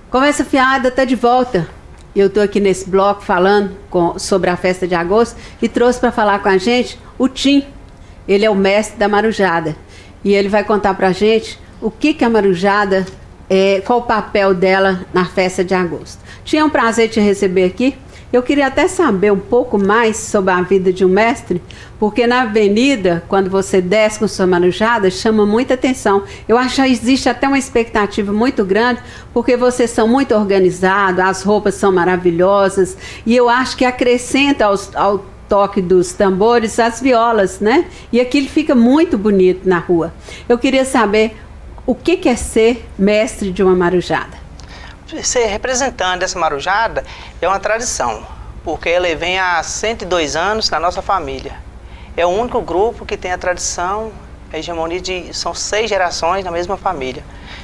Conversa Fiada está de volta. Eu estou aqui nesse bloco falando sobre a festa de agosto e trouxe para falar com a gente o Tim. Ele é o mestre da marujada e ele vai contar para a gente o que a marujada qual o papel dela na festa de agosto. Tim, é um prazer te receber aqui. Eu queria até saber um pouco mais sobre a vida de um mestre, porque na avenida, quando você desce com sua marujada, chama muita atenção. Eu acho que existe até uma expectativa muito grande, porque vocês são muito organizados, as roupas são maravilhosas, e eu acho que acrescenta ao toque dos tambores as violas, né? E aquilo fica muito bonito na rua. Eu queria saber o que é ser mestre de uma marujada. Ser representante dessa marujada é uma tradição, porque ele vem há 102 anos na nossa família. É o único grupo que tem a tradição, a hegemonia são 6 gerações na mesma família.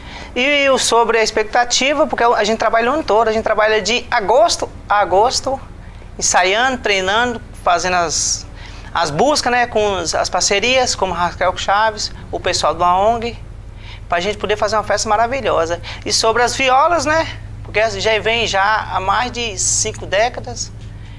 E sobre a expectativa, porque a gente trabalha o ano todo, a gente trabalha de agosto a agosto, ensaiando, treinando, fazendo as buscas, né, com as parcerias, como Raquel Chaves, o pessoal do AONG, para a gente poder fazer uma festa maravilhosa. E sobre as violas, né? Porque já vem há mais de 5 décadas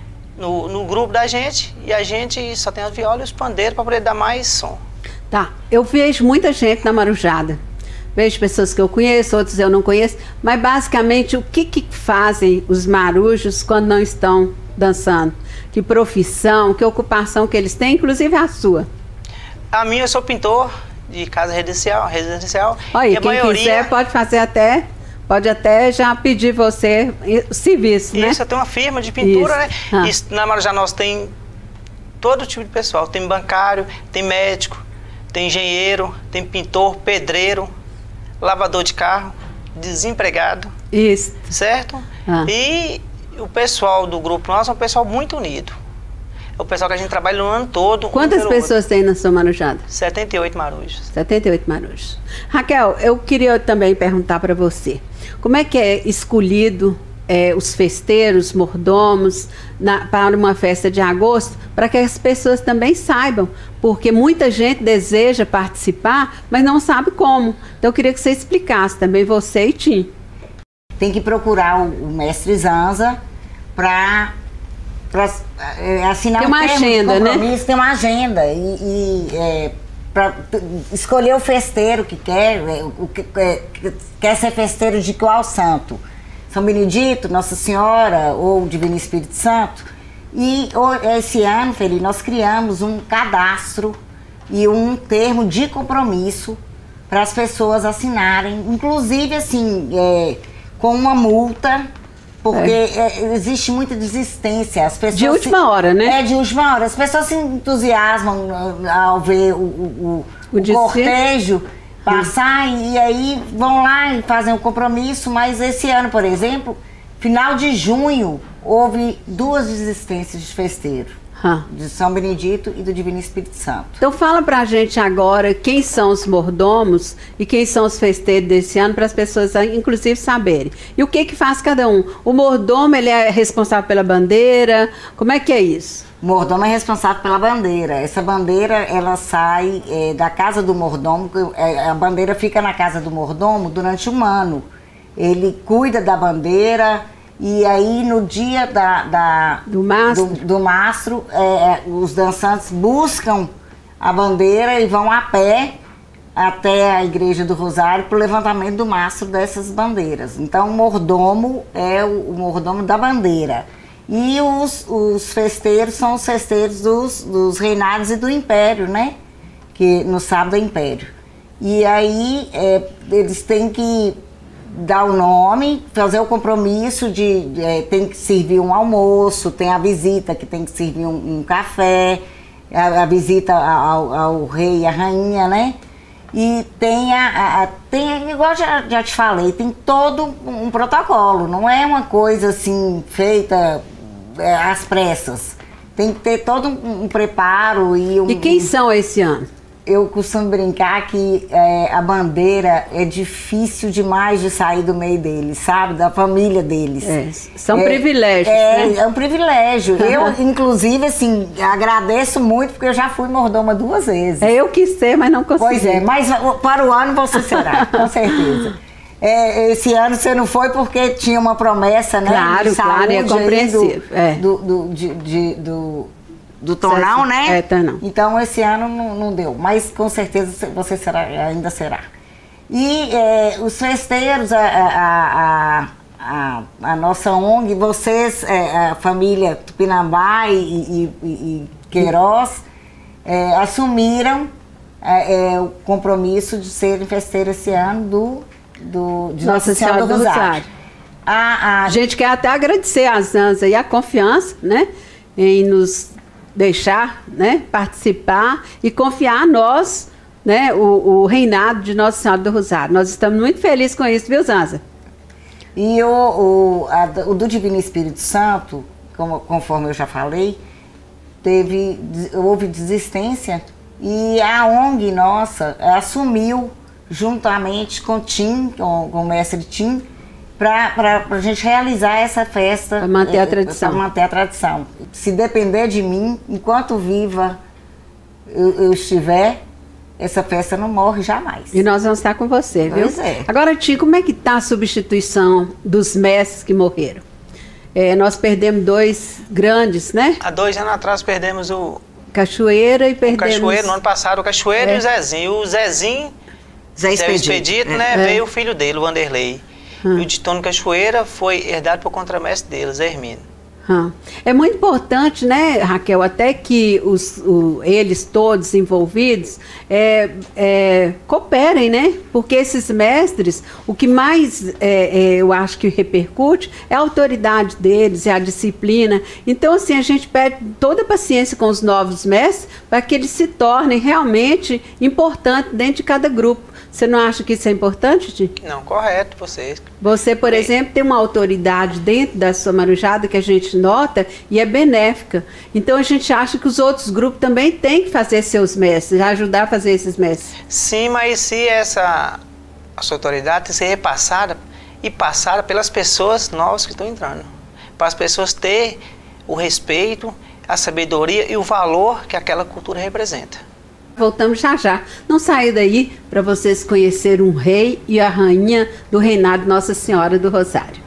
no grupo da gente, e a gente só tem as violas e os pandeiros para poder dar mais som. Tá, eu vejo muita gente na marujada. Vejo pessoas que eu conheço, outros eu não conheço, mas basicamente o que fazem os marujos quando não estão dançando? Que profissão, que ocupação que eles têm, inclusive a sua? A minha, eu sou pintor de casa residencial. Olha, e a quem maioria... quiser pode até já pedir você serviço, né? Isso, eu tenho uma firma de pintura, isso. Né? E na Marujá nós tem todo tipo de pessoal. Tem bancário, tem médico, tem engenheiro, tem pintor, pedreiro, lavador de carro, desempregado. Isso. Certo? E o pessoal do grupo nosso é um pessoal muito unido. É o pessoal que a gente trabalha o ano todo. Quantas pessoas tem na sua marujada? 78 marujos. 78 marujos. Raquel, eu queria também perguntar para você, como é que é escolhido os festeiros, mordomos, para uma festa de agosto, para que as pessoas também saibam, porque muita gente deseja participar, mas não sabe como. Então eu queria que você explicasse também, você e Tim. Tem que procurar o mestre Zanza para assinar tem uma agenda, né? Tem uma agenda para escolher o festeiro que quer, quer ser festeiro de qual santo? São Benedito, Nossa Senhora ou Divino Espírito Santo. E esse ano, Feli, nós criamos um cadastro e um termo de compromisso para as pessoas assinarem, inclusive assim, com uma multa. Porque existe muita desistência. As pessoas de última hora, né? De última hora. As pessoas se entusiasmam ao ver o cortejo passar e aí vão lá e fazem o compromisso. Mas esse ano, por exemplo, final de junho, houve 2 desistências de festeiro. De São Benedito e do Divino Espírito Santo. Então fala pra gente agora quem são os mordomos e quem são os festeiros desse ano, para as pessoas inclusive saberem. E o que faz cada um? O mordomo, ele é responsável pela bandeira? Como é que é isso? O mordomo é responsável pela bandeira. Essa bandeira, ela sai da casa do mordomo, a bandeira fica na casa do mordomo durante um ano. Ele cuida da bandeira. E aí no dia do mastro, os dançantes buscam a bandeira e vão a pé até a Igreja do Rosário para o levantamento do mastro dessas bandeiras. Então o mordomo é o mordomo da bandeira. E os festeiros são os festeiros dos reinados e do Império, né? Que no sábado é Império. E aí eles têm que dar o nome, fazer o compromisso tem que servir um almoço, tem a visita que tem que servir um café, a visita ao rei e à rainha, né? E tem igual já te falei, tem todo um protocolo, não é uma coisa assim feita às pressas. Tem que ter todo um preparo E quem são esse ano? Eu costumo brincar que a bandeira é difícil demais de sair do meio deles, sabe? Da família deles. São privilégios, né? É um privilégio. Eu, inclusive, assim, agradeço muito, porque eu já fui mordoma 2 vezes. Eu quis ser, mas não consegui. Pois é, mas para o ano você será, com certeza. Esse ano você não foi porque tinha uma promessa, né? Claro, de saúde, claro, é compreensível. Do Tonal, né? Tonal. Então esse ano não deu, mas com certeza você ainda será. E os festeiros, a nossa ONG, vocês, a família Tupinambá e Queiroz, assumiram o compromisso de serem festeiros esse ano de Nossa Senhora do Rosário. A gente quer até agradecer a Zanza e a confiança, né, em nos deixar, né, participar e confiar a nós, né, o reinado de Nossa Senhora do Rosário. Nós estamos muito felizes com isso, viu, Zanza? E o do Divino Espírito Santo, conforme eu já falei, houve desistência e a ONG nossa assumiu juntamente com o Tim, com o mestre Tim, para a gente realizar essa festa. Para manter a tradição. Para manter a tradição. Se depender de mim, enquanto viva eu estiver, essa festa não morre jamais. E nós vamos estar com você, viu? Pois é. Agora, Tim, como é que está a substituição dos mestres que morreram? Nós perdemos 2 grandes, né? Há 2 anos atrás perdemos o Cachoeira e perdemos... O Cachoeira, no ano passado, o Cachoeira e o Zezinho. O Zezinho, Zé Expedito, né? Veio o filho dele, o Vanderlei. E o de Tony Cachoeira foi herdado por contramestre dele, Zé Hermínio. É muito importante, né, Raquel, até que eles todos envolvidos cooperem, né? Porque esses mestres, o que mais eu acho que repercute é a autoridade deles, é a disciplina. Então, assim, a gente pede toda a paciência com os novos mestres para que eles se tornem realmente importantes dentro de cada grupo. Você não acha que isso é importante, Tim? Não, correto, vocês. Você, por exemplo, tem uma autoridade dentro da sua marujada que a gente nota e é benéfica. Então a gente acha que os outros grupos também têm que fazer seus mestres, ajudar a fazer esses mestres. Sim, mas se essa autoridade tem que ser repassada e passada pelas pessoas novas que estão entrando. Para as pessoas terem o respeito, a sabedoria e o valor que aquela cultura representa. Voltamos já já. Não saia daí para vocês conhecerem um rei e a rainha do reinado de Nossa Senhora do Rosário.